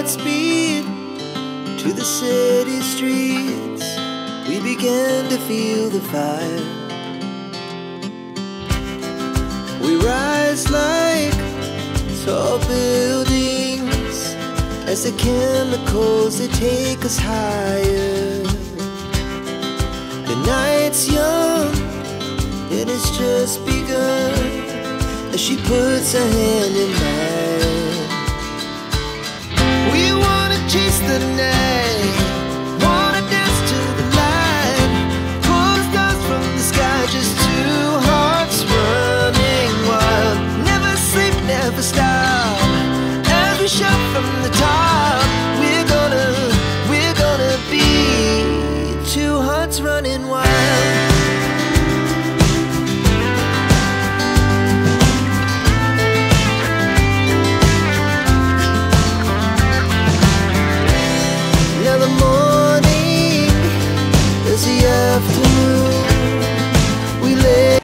Godspeed to the city streets. We began to feel the fire. We rise like tall buildings as the chemicals, they take us higher. The night's young, it has just begun, as she puts her hand in mine. We wanna chase the night, wanna dance to the light, pull the stars from the sky, just two hearts running wild. Never sleep, never stop, as we shout from the top. We're gonna be two hearts running wild. Now the morning is the afternoon.